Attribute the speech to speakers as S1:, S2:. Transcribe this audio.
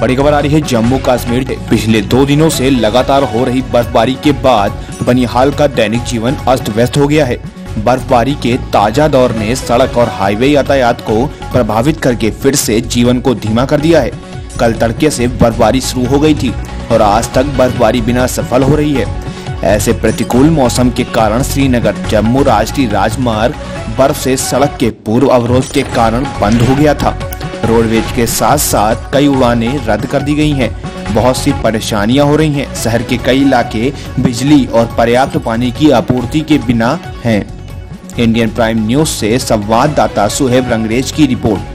S1: बड़ी खबर आ रही है जम्मू कश्मीर से। पिछले 2 दिनों से लगातार हो रही बर्फबारी के बाद बनिहाल का दैनिक जीवन अस्त व्यस्त हो गया है। बर्फबारी के ताजा दौर ने सड़क और हाईवे यातायात को प्रभावित करके फिर से जीवन को धीमा कर दिया है। कल तड़के से बर्फबारी शुरू हो गई थी और आज तक बर्फबारी बिना सफल हो रही है। ऐसे प्रतिकूल मौसम के कारण श्रीनगर जम्मू राष्ट्रीय राजमार्ग बर्फ से सड़क के पूर्व अवरोध के कारण बंद हो गया था। रोडवेज के साथ साथ कई उड़ानें रद्द कर दी गई हैं। बहुत सी परेशानियां हो रही हैं। शहर के कई इलाके बिजली और पर्याप्त पानी की आपूर्ति के बिना हैं। इंडियन प्राइम न्यूज से संवाददाता सुहेब रंगरेज की रिपोर्ट।